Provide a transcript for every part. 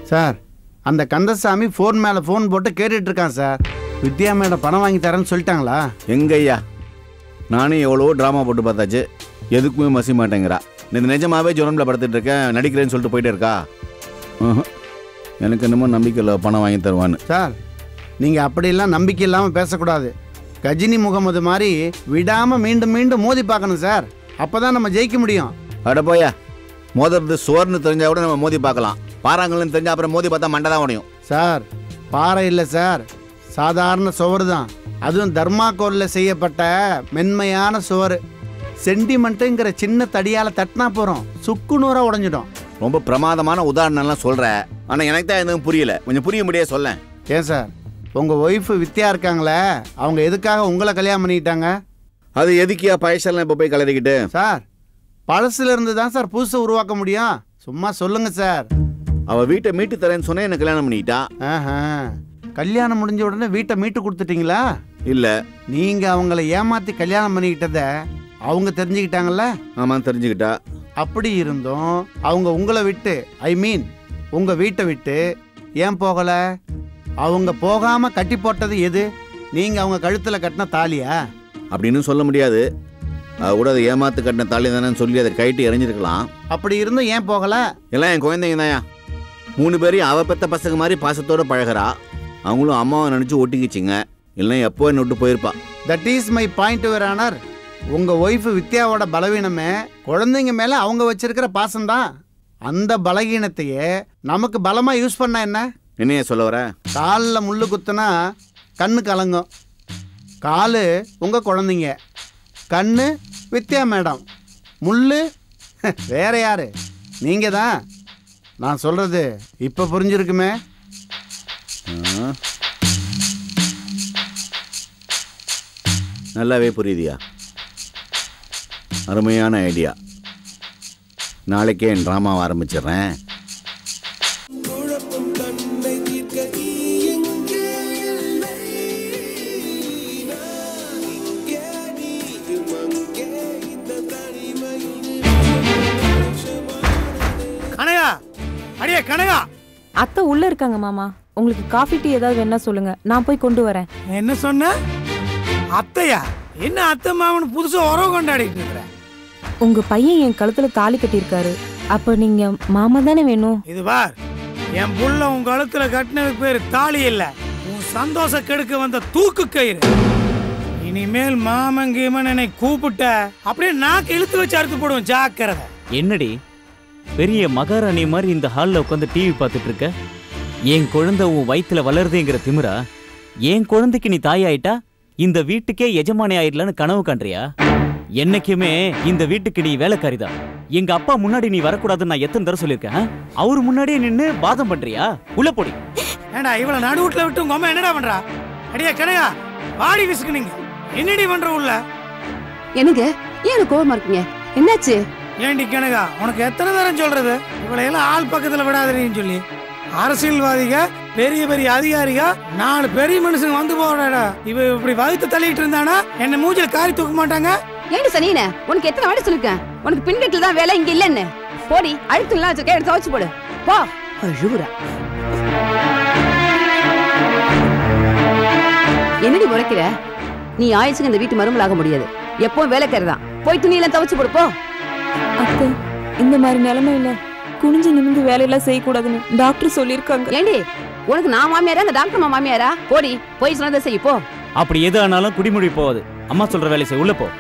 Sir அந்த Kandasamy phone மேலே phone போட்டு கேட்டுட்டு இருக்கான் சார். வித்யா மேடம் பணம் வாங்கி தரேன்னு சொல்லிட்டாங்களா? எங்கய்யா, நானும் எவ்வளோ ட்ராமா போட்டு பார்த்தாச்சு, எதுக்குமே மசி மாட்டேங்கிறா. இந்த நிஜமாவே ஜுரம்ல படுத்துட்டு இருக்கேன், நடிக்கிறேன்னு சொல்லிட்டு போயிட்டே இருக்கா. எனக்கு என்னமோ நம்பிக்கை இல்லை பணம் வாங்கி தருவான்னு. சார் நீங்கள் அப்படிலாம் நம்பிக்கை இல்லாமல் பேசக்கூடாது. கஜினி முகமது மாதிரி விடாமல் மீண்டும் மீண்டும் மோதி பார்க்கணும் சார். அப்போ தான் நம்ம ஜெயிக்க முடியும். அட போயா, மோதுறது சுவர்னு தெரிஞ்சால் கூட நம்ம மோதி பார்க்கலாம். பாறாங்கல்னு தெரிஞ்சால் அப்புறம் மோதி பார்த்தா மண்டை தான் உடையும். சார் பாறை இல்லை சார், சாதாரண சுவர் தான். அதுவும் தர்மாக்கோலில் செய்யப்பட்ட மென்மையான சுவர். சென்டிமெண்ட்டுங்கிற சின்ன தடியால் தட்டினா போகிறோம், சுக்கு நூறாக உடஞ்சிடும். ரொம்ப பிரமாதமான உதாரணம்லாம் சொல்கிற, ஆனால் எனக்கு தான் எதுவும் புரியல. கொஞ்சம் புரிய முடியாது சொல்ல. ஏன் சார், உங்கள் ஒய்ஃபு வித்யா இருக்காங்களே, அவங்க எதுக்காக உங்களை கல்யாணம் பண்ணிக்கிட்டாங்க? அது எதுக்கியா பழசெல்லாம் இப்போ போய் கலரிக்கிட்டு? சார் பழசுல இருந்து தான் சார் புதுசை உருவாக்க முடியும். சும்மா சொல்லுங்க சார். அவள் வீட்டை மீட்டு தரேன்னு சொன்னேன், என்ன கல்யாணம் பண்ணிக்கிட்டா. கல்யாணம் முடிஞ்ச உடனே வீட்டை மீட்டு கொடுத்துட்டீங்களா? இல்லை, நீங்கள் அவங்கள ஏமாற்றி கல்யாணம் பண்ணிக்கிட்டத அவங்க தெரிஞ்சுக்கிட்டாங்கல்ல? ஆமாம், தெரிஞ்சுக்கிட்டா. அப்படி இருந்தும் அவங்க உங்களை விட்டு, ஐ மீன் உங்கள் வீட்டை விட்டு ஏன் போகலை? அவங்க போகாமல் கட்டி போட்டது எது? நீங்கள் அவங்க கழுத்தில் கட்டின தாலியா? அப்படின்னு சொல்ல முடியாது. அது கூட அதை ஏமாத்து கட்டின தாலி தானே சொல்லி அதை கைட்டு இறஞ்சிருக்கலாம். அப்படி இருந்தும் ஏன் போகலை? எல்லாம் என் குழந்தைங்க தாயா. 3 பேரையும் அவ பெத்த பசங்க மாதிரி பாசத்தோடு பழகிறா. அவங்களும் அம்மாவை நினச்சி ஒட்டிக்கிச்சிங்க. இல்லை எப்போ என்ன விட்டு போயிருப்பா. That is my point your honour. உங்கள் ஒய்ஃபு வித்யாவோட பலவீனமே குழந்தைங்க மேலே அவங்க வச்சிருக்கிற பாசம்தான். அந்த பலவீனத்தையே நமக்கு பலமாக யூஸ் பண்ணா என்ன? என்னைய சொல்ல வர? காலில் முள்ளு குத்துனா கண்ணு கலங்கும். காலு உங்கள் குழந்தைங்க, கண்ணு வித்யா மேடம், முள்ளு வேற யாரு? நீங்கள் தான். நான் சொல்கிறது இப்போ புரிஞ்சிருக்குமே? நல்லாவே புரியுதியா? அருமையான ஐடியா. நாளைக்கே என் ட்ராமாவை ஆரம்பிச்சிடுறேன். அத்தை உள்ள இருக்காங்க மாமா. உங்களுக்கு காஃபி டீ ஏதாவது வேணா சொல்லுங்க, நான் போய் கொண்டு வரேன். என்ன சொன்ன? அத்தையா? என்ன அத்தை மாமன் புதுசா உறவு கொண்டாடிட்டு இருக்கிற? உங்க பையன் என் கழுத்துல தாலி கட்டியிருக்காரு. அப்ப நீங்க மாமா தானே வேணும்? இது பார், என் புள்ள உன் கழுத்துல கட்டினதுக்கு பேரு தாலி இல்ல, உன் சந்தோஷ கெடுக்க வந்த தூக்கு கயிறு. இனிமேல் மாமன் கீமன் என்னை கூப்பிட்ட அப்படியே நாக்கு இழுத்து வச்சு அறுத்து போடுவோம், ஜாக்கிரதை. என்னடி பெரிய மகாராணி மாதிரி இந்த ஹாலில் உட்காந்து டிவி பார்த்துட்டு இருக்க? என் குழந்தை உன் வயிற்றுல வளருதுங்கிற திமிரா? என் குழந்தைக்கு நீ தாயாயிட்டா இந்த வீட்டுக்கே எஜமானி ஆயிடலான்னு கனவு காண்றியா? என்னைக்குமே இந்த வீட்டுக்கு நீ வேலைக்காரிதான். எங்க அப்பா முன்னாடி நீ வரக்கூடாதுன்னு நான் எத்தனை தடவை சொல்லியிருக்கேன். அவரு முன்னாடியே நின்று வாதம் பண்றியா? உள்ள போடி. ஏண்டா இவளை நடுவுட்ல விட்டு உங்க அம்மா என்னடா பண்றா? அடியா கனையா, வாடி விசுக்குனீங்க. என்னடி பண்ற உள்ள? எனக்கு ஏன் கோவமா இருக்கீங்க? என்னாச்சு? ஏண்டி கனகா, உனக்கு எத்தனை தரம் சொல்றது இவளையெல்லாம் ஆள் பக்கத்துல விடாதீன்னு சொல்லி? அரசியல்வாதிக, பெரிய பெரிய அதிகாரிக, 4 பெரிய மனுஷங்க வந்து போறாடா. இவ இப்படி வகுத்து தள்ளிட்டு இருந்தானா என்ன மூஞ்சில காரி தூக்க மாட்டாங்க? ஏண்டி சனியனே, உனக்கு எத்தனை வாட்டி சொல்லிருக்கேன், உனக்கு பின்கட்டில தான் வேலை, இங்க இல்லன்னு. போடி, அழுத்துலாம் வச்சிருக்க, எடுத்து துவைச்சு போடு போ. அழுகுறா. என்னடி முறைக்கிற? நீ ஆயிடுச்சுங்க இந்த வீட்டு மருமலாக முடியாது. எப்பவும் வேலைக்காரி தான். போய் துணியெல்லாம் துவைச்சு போடு போ. அத்தை, இந்த மாதிரி நிலைமையில குனிஞ்சு நிமிந்து வேலையெல்லாம் செய்யக்கூடாதுன்னு டாக்டர் சொல்லியிருக்காங்க. ஏண்டி, உனக்கு நான் மாமியாரா அந்த டாக்டர் மாமியாரா? போடி, போய் சொன்னதை செய்ய போ. அப்படி எது ஆனாலும் குடிமுடி போவாது. அம்மா சொல்ற வேலை செய், உள்ள போ.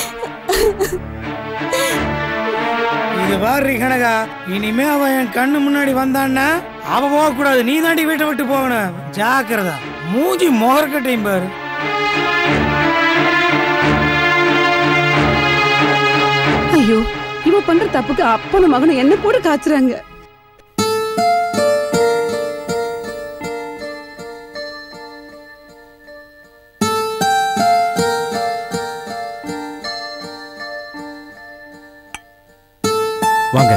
இது பாரு கனகா, இனிமே அவ என் கண்ணு முன்னாடி வந்தான்னா அவ போக கூடாது. நீ தாண்டி வீட்டை விட்டு போகணும், ஜாக்கிரதா. மூஞ்சி மொகர்கட்டையும் பாரு. ஐயோ, இவ பண்ற தப்புக்கு அப்பனும் மகனும் என்ன கூட காய்ச்சுறாங்க. வாங்க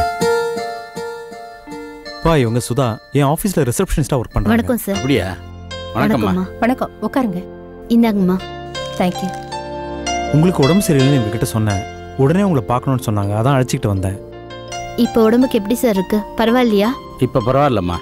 பா, இவங்க சுதா என் ஆபீஸ்ல ரிசப்ஷனிஸ்டா வர்க் பண்றாங்க. வணக்கம் சார். அப்படியா? வணக்கம்மா. வணக்கம், உட்காருங்க. இந்தாங்கம்மா. தேங்க்யூ. உங்களுக்கு உடம்பு சரியில்லைன்னு எங்ககிட்ட சொன்னேன். உடனே உங்களை பார்க்கணும்னு சொன்னாங்க, அதான் அழைச்சிக்கிட்டு வந்தேன். இப்போ உடம்புக்கு எப்படி சார் இருக்கு? பரவாயில்லையா? இப்போ பரவாயில்லம்மா.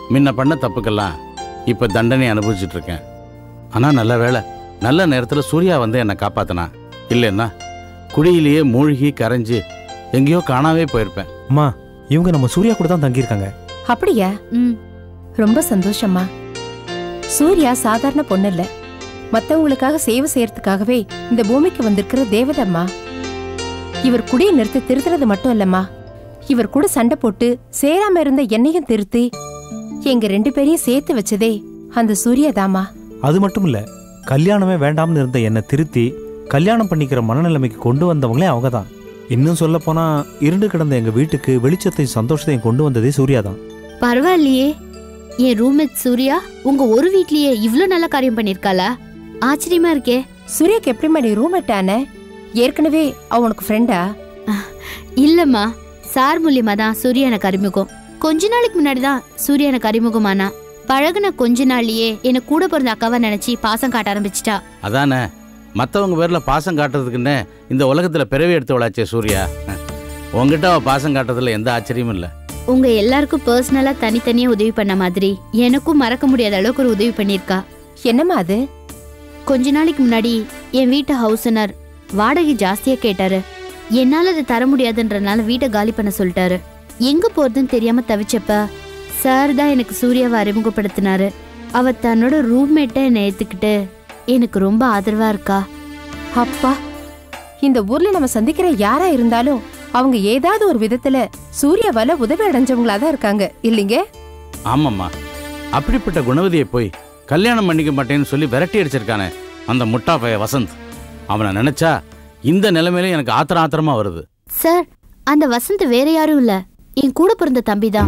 முன்ன பண்ண தப்புக்கெல்லாம் இப்போ தண்டனை அனுபவிச்சுட்டு இருக்கேன். ஆனால் நல்ல வேளை, நல்ல நேரத்தில் சூர்யா வந்து என்னை காப்பாத்தினா. இல்லைன்னா குழியிலேயே மூழ்கி கரைஞ்சி எங்கேயோ காணாவே போயிருப்பேன். அம்மா, இவங்க நம்ம சூர்யா கூட தான் தங்கியிருக்காங்க. அப்படியா? ரொம்ப சந்தோஷமா. சூர்யா சாதாரண பொண்ணு இல்ல, மத்தவங்களுக்காக சேவை செய்யறதுக்காகவே இந்த பூமிக்கு வந்திருக்கிற தேவதம்மா. இவர் குடியை நிறுத்தி திருத்துறது மட்டும் இல்லம்மா, இவர் கூட சண்டை போட்டு சேராம இருந்த என்னையும் திருத்தி எங்க 2 பேரையும் சேர்த்து வச்சதே அந்த சூர்யாதாமா. அது மட்டும் இல்ல, கல்யாணமே வேண்டாம்னு இருந்த என்னை திருத்தி கல்யாணம் பண்ணிக்கிற மனநிலைமைக்கு கொண்டு வந்தவங்களே அவங்க தான். இன்னும் சொல்ல போனா இருண்டு கிடந்த எங்க வீட்டுக்கு வெளிச்சத்தையும் சந்தோஷத்தையும் கொண்டு வந்ததே சூர்யா தான். பரவாயில்லையே, என் ரூம்மேட் சூர்யா உங்க ஒரு வீட்லயே இவ்ளோ நல்ல காரியம் பண்ணிருக்காளா? ஆச்சரியமா இருக்கே. சூர்யாக்கு எப்படிமா நீ ரூம்மேட் ஆன? ஏற்கனவே அவனுக்கு ஃப்ரெண்டா? இல்லம்மா, சார் மூலியமா தான் சூர்யா எனக்கு அறிமுகம். கொஞ்ச நாளைக்கு முன்னாடி தான் சூர்யா எனக்கு அறிமுகமானா. பழகுன கொஞ்ச நாள்லயே என்ன கூட பிறந்த அக்காவா நினைச்சு பாசம் காட்ட ஆரம்பிச்சிட்டா. அதானே, மற்றவங்க பேர்ல பாசம் காட்டுறதுக்குன்னு இந்த உலகத்துல பிறவி எடுத்தவளாச்சே சூர்யா. உங்ககிட்ட அவ பாசம் காட்டுறதுல எந்த ஆச்சரியமும் இல்லை. உங்க எல்லாருக்கும் பர்சனலா தனித்தனியா உதவி பண்ண மாதிரி எனக்கும் மறக்க முடியாத அளவுக்கு ஒரு உதவி பண்ணிருக்கா. என்னம்மா அது? கொஞ்ச நாளைக்கு முன்னாடி என் வீட்டு ஹவுஸ் ஓனர் வாடகை ஜாஸ்தியா கேட்டாரு. என்னால அதை தர முடியாதுன்றனால வீட்டை காலி பண்ண சொல்லிட்டாரு. எங்க போறதுன்னு தெரியாம தவிச்சப்ப சார் தான் எனக்கு சூர்யாவை அறிமுகப்படுத்தினாரு. அவ தன்னோட ரூம்மேட்டை என்னை ஏத்துக்கிட்டு எனக்கு ரொம்ப ஆதரவா இருக்கா. அப்பா, இந்த ஊர்ல நம்ம சந்திக்கிற யாரா இருந்தாலும் அவங்க ஏதாவது ஒரு விதத்துல சூர்யாவால உதவி அடைஞ்சவங்களா தான் இருக்காங்க, இல்லைங்க? ஆமாம்மா, அப்படிப்பட்ட குணவதியை போய் கல்யாணம் பண்ணிக்க மாட்டேன்னு சொல்லி விரட்டி அடிச்சிருக்கானே அந்த முட்டா பைய வசந்த். அவனை நினைச்சா இந்த நிலைமையில எனக்கு ஆத்திரமா வருது. சார், அந்த வசந்த் வேற யாரும் இல்ல, என் கூட பிறந்த தம்பி தான்.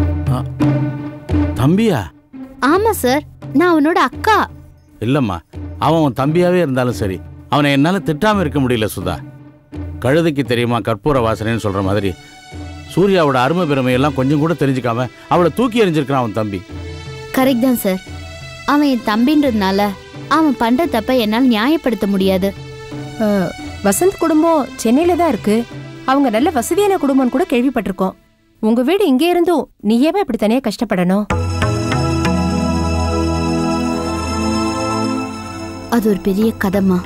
தம்பியா? ஆமா சார், நான் அவனோட அக்கா. இல்லம்மா, அவன் தம்பியாவே இருந்தாலும் சரி, அவனை என்னால திட்டாம இருக்க முடியல சுதா. கழுதைக்கு தெரியுமா கற்பூர வாசனைன்னு சொல்ற மாதிரி சூர்யாவோட அருமை பெருமையெல்லாம் கொஞ்சம் கூட தெரிஞ்சுக்காம அவளை தூக்கி எறிஞ்சிருக்கான் அவன் தம்பி. கரெக்ட் தான் சார். அவன் என் தம்பின்றதுனால அவன் பண்ற தப்ப என்னால் நியாயப்படுத்த முடியாது. வசந்த் குடும்பம் சென்னையில தான் இருக்கு. அவங்க நல்ல வசதியான குடும்பம் கூட கேள்விப்பட்டிருக்கோம். உங்க வீடு இங்கே இருந்தும் நீயவே இப்படி தனியா கஷ்டப்படணும்? அது ஒரு பெரிய கதமா.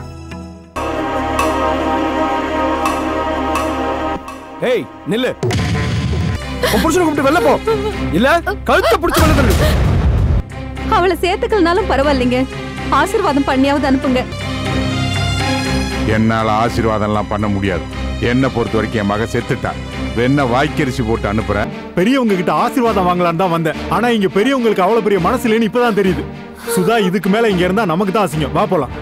ஏய் நில்லு, புருஷனை கூப்பிட்டு வெளில போ, இல்ல கழுத்தை பிடிச்சு வெளில தள்ளு. அவளை சேர்த்துக்கலனாலும் பரவாயில்லைங்க, ஆசீர்வாதம் பண்ணியாவது அனுப்புங்க. என்னால ஆசீர்வாதம் எல்லாம் பண்ண முடியாது. என்ன பொறுத்த வரைக்கும் என் மக செத்துட்டா. வேணா வாய்க்கரிசி போட்டு அனுப்புறேன். பெரியவங்க கிட்ட ஆசீர்வாதம் வாங்கலான்னு தான் வந்தேன். ஆனா இங்க பெரியவங்களுக்கு அவ்வளவு பெரிய மனசு இல்லைன்னு இப்பதான் தெரியுது. சுதா, இதுக்கு மேல இங்க இருந்தா நமக்கு தான் அசிங்கம். வா போலாம்.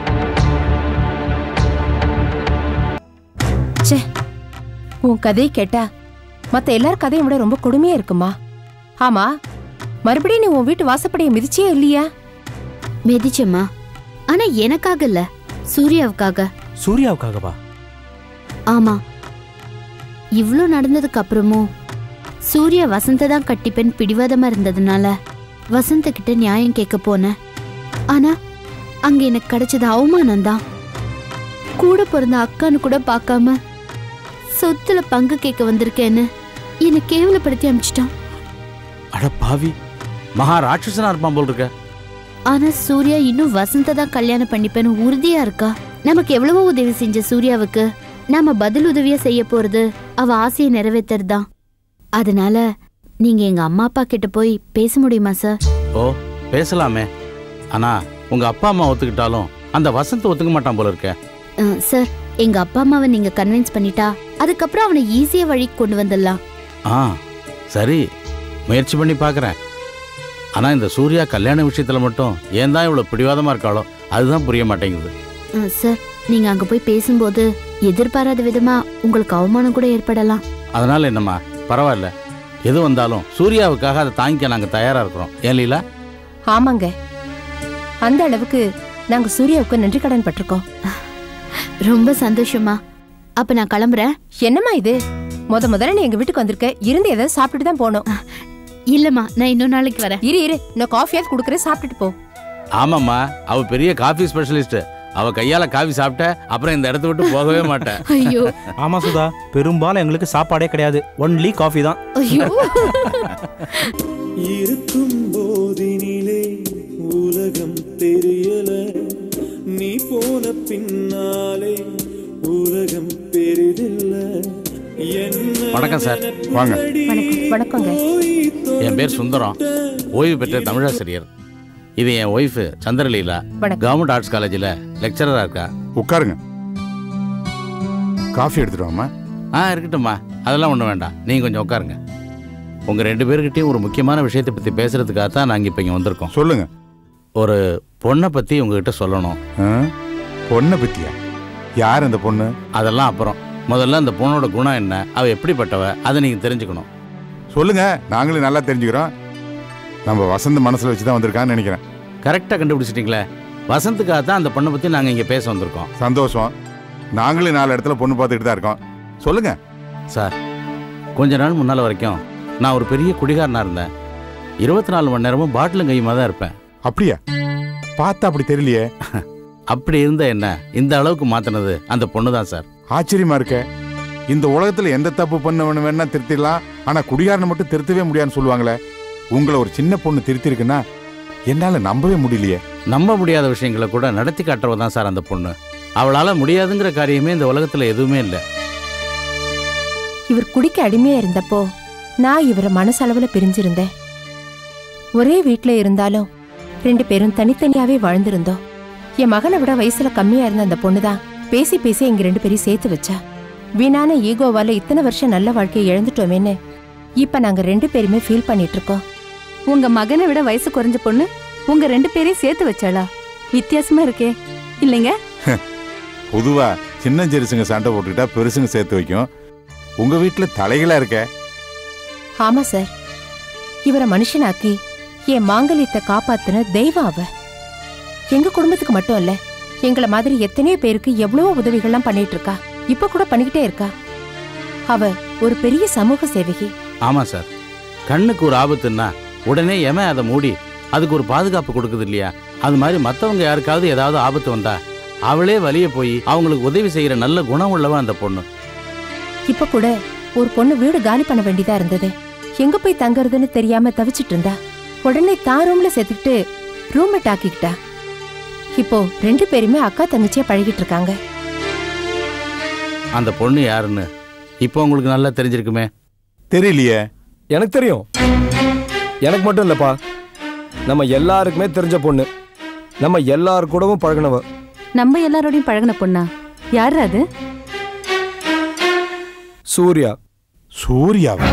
உன் கதையை கேட்டா மத்த எல்லார் கதையும் விட ரொம்ப கொடுமையா இருக்குமா? ஆமா, மறுபடியும் நீ உன் வீட்டு வாசப்படியை மிதிச்சே இல்லையா? மிதிச்சம்மா, ஆனா எனக்காக இல்ல, சூர்யாவுக்காக. சூர்யாவுக்காகவா? ஆமா, இவ்ளோ நடந்ததுக்கு அப்புறமும் சூர்யா வசந்த தான் கட்டிப்பேன் பிடிவாதமா இருந்ததுனால வசந்த கிட்ட நியாயம் கேட்க போனேன். ஆனா அங்க எனக்கு கிடைச்சது அவமானம் தான். கூட பிறந்த அக்கான்னு கூட பார்க்காம சொத்துல பங்கு கேட்க வந்திருக்கேன்னு என்னை கேவலப்படுத்தி அனுப்பிச்சிட்டான். அட பாவி, மகா ராட்சசனா இருப்பான் போல் இருக்க. ஆனா சூர்யா இன்னும் வசந்த தான் கல்யாணம் பண்ணிப்பேன்னு உறுதியா இருக்கா. நமக்கு எவ்வளவோ உதவி செஞ்ச சூர்யாவுக்கு நாம பதில் உதவியா செய்ய போறது அவ ஆசையை நிறைவேற்றுறதுதான். அதனால நீங்க எங்க அம்மா அப்பா கிட்ட போய் பேச முடியுமா சார்? ஓ, பேசலாமே. ஆனா உங்க அப்பா அம்மா ஒத்துக்கிட்டாலும் அந்த வசந்த் ஒத்துக்க மாட்டான் போல இருக்க. சார், எங்க அப்பா அம்மாவை நீங்க கன்வின்ஸ் பண்ணிட்டா அதுக்கப்புறம் அவனை ஈஸியா வழிக்கு கொண்டு வந்துடலாம். சரி, முயற்சி பண்ணி பாக்குறேன். ஆனா இந்த சூர்யா கல்யாண விஷயத்துல மட்டும் ஏன் தான் இவ்வளவு பிடிவாதமா இருக்காளோ அதுதான் புரிய மாட்டேங்குது. சார், நீங்க அங்க போய் பேசும்போது எதிர்பாராத விதமா உங்களுக்கு அவமானம் கூட ஏற்படலாம். அதனால என்னம்மா, பரவாயில்ல, எது வந்தாலும் சூர்யாவுக்காக அதை தாங்கிக்க நாங்க தயாரா இருக்கிறோம். ஏன் லீலா? ஆமாங்க, அந்த அளவுக்கு நாங்க சூர்யாவுக்கு நன்றி கடன் பட்டிருக்கோம். ரொம்ப சந்தோஷமா. அப்ப நான் கிளம்புறேன். என்னம்மா இது, முதல்ல நீ எங்க வீட்டுக்கு வந்திருக்க, இருந்து ஏதாவது சாப்பிட்டுட்டு தான் போனோம். இல்லம்மா, நான் இன்னொரு நாளைக்கு வரேன். இரு, நான் காஃபியாவது குடுக்கறேன், சாப்பிட்டுட்டு போ. ஆமாம்மா, அவ பெரிய காஃபி ஸ்பெஷலிஸ்ட். அவ கையால காஃபி சாப்பிட்ட அப்புறம் இந்த இடத்த விட்டு போகவே மாட்டேன். ஐயோ, ஆமா சுதா, பெரும்பாலும் எங்களுக்கு சாப்பாடே கிடையாது, ஒன்லி காஃபி தான். ஐயோ. இருக்கும் போதே வணக்கம் சார். வாங்க. வணக்கங்க. என் பேர் சுந்தரம், ஓய்வு பெற்ற தமிழாசிரியர். இது என் ஒய்ஃபு சந்திரலீலா, கவர்மெண்ட் ஆர்ட்ஸ் காலேஜில் லெக்சரராக இருக்கா. உட்காருங்க. காஃபி எடுத்துட்டு வாமா. இருக்கட்டும்மா, அதெல்லாம் ஒன்றும் வேண்டாம். நீங்கள் கொஞ்சம் உட்காருங்க. உங்கள் 2 பேர்கிட்டையும் ஒரு முக்கியமான விஷயத்தை பற்றி பேசுகிறதுக்காக தான் நாங்கள் இப்போ இங்கே வந்திருக்கோம். சொல்லுங்க. ஒரு பொண்ணை பற்றி உங்ககிட்ட சொல்லணும். பொண்ணை பற்றியா? யார் அந்த பொண்ணு? அதெல்லாம் அப்புறம். முதல்ல அந்த பொண்ணோட குணம் என்ன, அவள் எப்படிப்பட்டவ, அதை நீங்கள் தெரிஞ்சுக்கணும். சொல்லுங்க, நாங்களும் நல்லா தெரிஞ்சுக்கிறோம். நம்ம வசந்த் மனசில் வச்சு தான் வந்திருக்கான்னு நினைக்கிறேன். கரெக்டாக கண்டுபிடிச்சிட்டிங்களே. வசந்துக்காக தான் அந்த பொண்ணை பற்றி நாங்கள் இங்கே பேச வந்திருக்கோம். சந்தோஷம். நாங்களும் 4 இடத்துல பொண்ணு பார்த்துக்கிட்டு தான் இருக்கோம். சொல்லுங்க சார். கொஞ்ச நாள் முன்னால் வரைக்கும் நான் ஒரு பெரிய குடிகாரனாக இருந்தேன். 24 மணி நேரமும் பாட்டிலும் கையுமா தான் இருப்பேன். அப்படியா? பார்த்தா அப்படி தெரியலையே. அப்படி இருந்த என்ன இந்த அளவுக்கு மாற்றினது அந்த பொண்ணு தான் சார். ஆச்சரியமா இருக்க. இந்த உலகத்தில் எந்த தப்பு பண்ண வேணா திருத்திடலாம், ஆனால் குடிகாரனை மட்டும் திருத்தவே முடியாதுன்னு சொல்லுவாங்களே. உங்களை ஒரு சின்ன பொண்ணு திருத்திருக்குன்னா என்னால் நம்பவே முடியலையே. நம்ப முடியாத விஷயங்களை கூட நடத்தி காட்டுறவ தான் சார் அந்த பொண்ணு. அவளால் முடியாதுங்கிற காரியமே இந்த உலகத்தில் எதுவுமே இல்லை. இவர் குடிக்க அடிமையா இருந்தப்போ நான் இவரை மனசளவுல பிரிஞ்சிருந்தேன். ஒரே வீட்டுல இருந்தாலும் 2 பேரும் தனித்தனியாவே வாழ்ந்திருந்தோம். என் மகனை விட வயசுல கம்மியா இருந்த அந்த பொண்ணுதான் பேசி பேசி எங்க 2 பேரையும் சேர்த்து வச்சா. வீணான ஈகோவால இத்தனை வருஷம் நல்ல வாழ்க்கையை இழந்துட்டோமேன்னு இப்ப நாங்க 2 பேருமே ஃபீல் பண்ணிட்டு இருக்கோம். உங்க மகனை விட வயசு குறைஞ்ச பொண்ணு உங்க 2 பேரையும் சேர்த்து வச்சாளா? வித்தியாசமா இருக்கே இல்லைங்க? பொதுவா சின்ன ஜெருசுங்க சண்டை போட்டுக்கிட்டா பெருசுங்க சேர்த்து வைக்கும். உங்க வீட்டுல தலைகளா இருக்க. ஆமா சார், இவரை மனுஷனாக்கி என் மாங்கல்யத்தை காப்பாத்துன தெய்வம் அவ. எங்க குடும்பத்துக்கு மட்டும் இல்ல, எங்களை மாதிரி எத்தனையோ பேருக்கு எவ்வளவோ உதவிகள்லாம் பண்ணிட்டு இருக்கா. இப்ப கூட பண்ணிக்கிட்டே இருக்கா. அவ ஒரு பெரிய சமூக சேவகி. ஆமா சார். கண்ணுக்கு ஒரு ஆபத்துன்னா உடனே அதை மூடி அதுக்கு ஒரு பாதுகாப்பு கொடுக்குது இல்லையா? அது மாதிரி மற்றவங்க யாருக்காவது ஏதாவது ஆபத்து வந்தா அவளே வலிய போய் அவங்களுக்கு உதவி செய்யற நல்ல குணம் உள்ளவ அந்த பொண்ணு. இப்ப கூட ஒரு பொண்ணு வீடு காலி பண்ண வேண்டியதா இருந்தது. எங்க போய் தங்கறதுன்னு தெரியாம தவிச்சிட்டு இருந்தா. உடனே தான் ரூம்ல சேர்த்துக்கிட்டு ரூம்மேட் ஆக்கிக்கிட்டா. இப்போ 2 பேருமே அக்கா தங்கச்சியா பழகிட்டு இருக்காங்க. அந்த பொண்ணு யாருன்னு இப்போ உங்களுக்கு நல்லா தெரிஞ்சிருக்குமே. தெரியலையே. எனக்கு தெரியும். எனக்கு மட்டும் இல்லப்பா, நம்ம எல்லாருக்குமே தெரிஞ்ச பொண்ணு. நம்ம எல்லாரு கூடவும் பழகினவ. நம்ம எல்லாரோடையும் பழகின பொண்ணா? யாரு அது? சூர்யா. சூர்யாவா?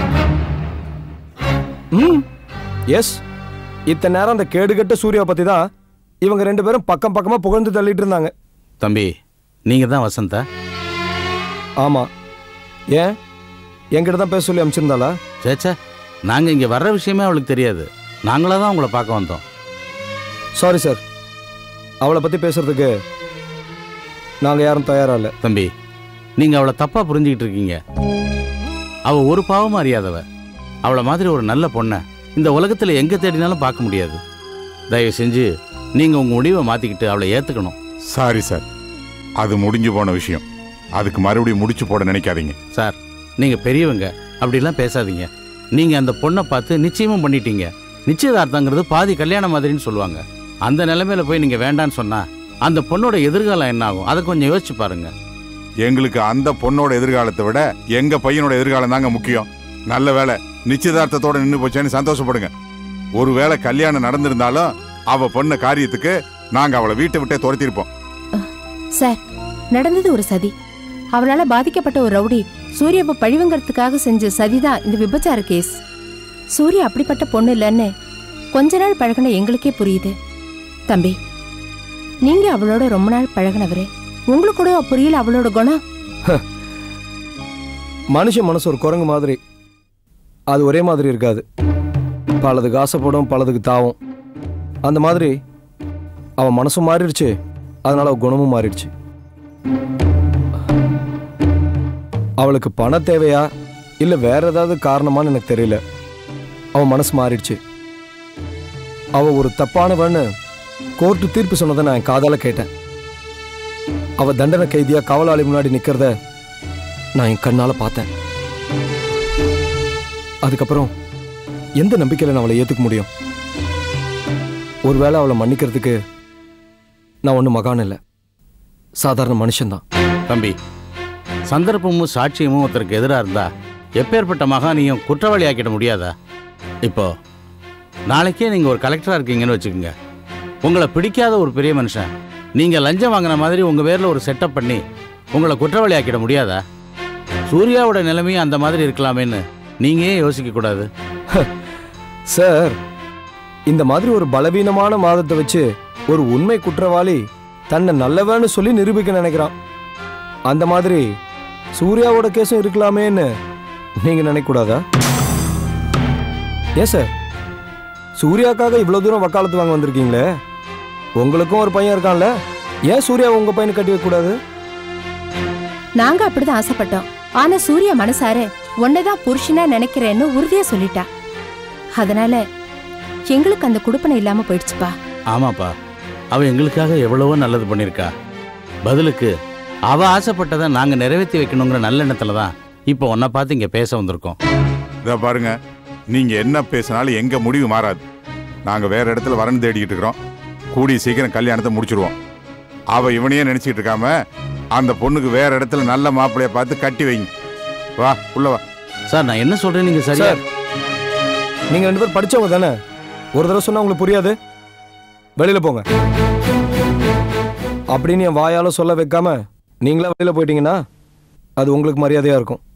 எஸ். இத்தனை நேரம் அந்த கேடுகட்ட சூர்யா பத்தி தான் இவங்க 2 பேரும் பக்கம் பக்கமா புகழ்ந்து தள்ளிட்டு இருந்தாங்க. தம்பி, நீங்க தான் வசந்தா? ஆமா. ஏன் என்கிட்ட தான் பேச சொல்லி அனுப்பிச்சிருந்தாளா? சேச்சா, நாங்க இங்க வர்ற விஷயமே அவளுக்கு தெரியாது. நாங்களா தான் உங்களை பார்க்க வந்தோம். சாரி சார், அவளை பத்தி பேசுறதுக்கு நாங்க யாரும் தயாரா இல்லை. தம்பி, நீங்க அவளை தப்பா புரிஞ்சுக்கிட்டு இருக்கீங்க. அவ ஒரு பாவமும் அறியாதவ. அவளை மாதிரி ஒரு நல்ல பொண்ணை இந்த உலகத்துல எங்க தேடினாலும் பார்க்க முடியாது. தயவு செஞ்சு நீங்க உங்க முடிவை மாத்திக்கிட்டு அவளை ஏத்துக்கணும். சாரி சார், அது முடிஞ்சு போன விஷயம். அதுக்கு மறுபடியும் முடிச்சு போட நினைக்காதீங்க. சார், நீங்க பெரியவங்க, அப்படிலாம் பேசாதீங்க. நீங்க அந்த பொண்ணை பார்த்து நிச்சயமும் பண்ணிட்டீங்க. நிச்சயதார்த்தங்கிறது பாதி கல்யாணம் மாதிரின்னு சொல்லுவாங்க. அந்த நிலைமையில போய் நீங்க வேண்டான்னு சொன்னா அந்த பொண்ணோட எதிர்காலம் என்ன ஆகும்? அதை கொஞ்சம் யோசிச்சு பாருங்க. எங்களுக்கு அந்த பொண்ணோட எதிர்காலத்தை விட எங்க பையனோட எதிர்காலம் தாங்க முக்கியம். நல்ல வேலை நிச்சயதார்த்தத்தோட நின்று போச்சேன்னு சந்தோஷப்படுங்க. ஒருவேளை கல்யாணம் நடந்திருந்தாலும் அவ பொண்ண காரியத்துக்கு நாங்க அவளை வீட்டை விட்டே துரத்திருப்போம். சார், நடந்தது ஒரு சதி. அவளால பாதிக்கப்பட்ட ஒரு ரவுடி சூர்யாவை பழிவங்கிறதுக்காக செஞ்ச சதிதான் இந்த விபச்சார கேஸ். சூர்யா அப்படிப்பட்ட பொண்ணு இல்லைன்னு கொஞ்ச நாள் பழகின எங்களுக்கே புரியுது. தம்பி, நீங்க அவளோட ரொம்ப நாள் பழகினவரே, உங்களுக்கு கூட புரியல அவளோட குணம்? மனுஷ மனசு ஒரு குரங்கு மாதிரி, அது ஒரே மாதிரி இருக்காது. பலதுக்கு ஆசைப்படும், பலதுக்கு தாவும். அந்த மாதிரி அவன் மனசும் மாறிடுச்சு, அதனால அவ குணமும் மாறிடுச்சு. அவளுக்கு பண தேவையா இல்லை வேற ஏதாவது காரணமானு எனக்கு தெரியல. அவன் மனசு மாறிடுச்சு. அவ ஒரு தப்பானவன்னு கோர்ட்டு தீர்ப்பு சொன்னதை நான் என் காதால கேட்டேன். அவ தண்டனை கைதியா காவலாளி முன்னாடி நிக்கிறத நான் என் கண்ணால பார்த்தேன். அதுக்கப்புறம் எந்த நம்பிக்கையில நான் அவளை ஏத்துக்க முடியும்? ஒருவேளை அவளை மன்னிக்கிறதுக்கு நான் ஒன்றும் மகான் இல்லை. சாதாரண மனுஷன்தான். தம்பி, சந்தர்ப்பமும் சாட்சியமும் ஒருத்தருக்கு எதிராக இருந்தா எப்பேற்பட்ட மகானியும் குற்றவாளி ஆக்கிட முடியாதா? இப்போ நாளைக்கே நீங்கள் ஒரு கலெக்டராக இருக்கீங்கன்னு வச்சுக்கோங்க. உங்களை பிடிக்காத ஒரு பெரிய மனுஷன் நீங்கள் லஞ்சம் வாங்கின மாதிரி உங்கள் பேரில் ஒரு செட்டப் பண்ணி உங்களை குற்றவாளி ஆக்கிட முடியாதா? சூர்யாவோட நிலைமையும் அந்த மாதிரி இருக்கலாமேன்னு நீங்கள் ஏன் யோசிக்கக்கூடாது? சார், இந்த மாதிரி ஒரு பலவீனமான வாதத்தை வச்சு ஒரு உண்மை குற்றவாளி தன்னை நல்லவன்னு சொல்லி நிரூபிக்க நினைக்கிறான். அந்த மாதிரி சூர்யாவோட கேஸும் இருக்கலாமேன்னு நீங்க நினைக்கக்கூடாதா? ஏன் சார், சூர்யாக்காக இவ்வளவு தூரம் வக்காலத்து வாங்க வந்திருக்கீங்களே, உங்களுக்கும் ஒரு பையன் இருக்கான்ல, ஏன் சூர்யா உங்க பையனை கட்டி வைக்க கூடாது? நாங்க அப்படிதான் ஆசைப்பட்டோம். ஆனா சூர்யா மனசார உன்னதான் புருஷனா நினைக்கிறேன்னு உறுதியா சொல்லிட்டா. அதனால எங்களுக்கு அந்த குடுப்பனை இல்லாம போயிடுச்சுப்பா. ஆமாப்பா, அவ எங்களுக்காக எவ்வளவோ நல்லது பண்ணியிருக்கா. பதிலுக்கு அவ ஆசைப்பட்டதை நாங்கள் நிறைவேற்றி வைக்கணுங்கிற நல்லெண்ணத்துல தான் இப்போ உன்னை பார்த்து இங்கே பேச வந்திருக்கோம். இதை பாருங்க, நீங்க என்ன பேசினாலும் எங்க முடிவு மாறாது. நாங்க வேற இடத்துல வரன்னு தேடிக்கிட்டு இருக்கிறோம். கூடிய சீக்கிரம் கல்யாணத்தை முடிச்சிருவோம். அவ இவனையே நினைச்சிட்டு இருக்காம அந்த பொண்ணுக்கு வேற இடத்துல நல்ல மாப்பிள்ளைய பார்த்து கட்டி வைங்க. வா உள்ள வா. சார், நான் என்ன சொல்றேன் நீங்க சரியா? நீங்க 2 பேரும் படிச்சவங்க தானே, ஒரு தடவை சொன்னா உங்களுக்கு புரியாது. வெளியில போங்க அப்படின்னு என் வாயால சொல்ல வைக்காம நீங்களா வெளியில போயிட்டீங்கன்னா அது உங்களுக்கு மரியாதையா இருக்கும்.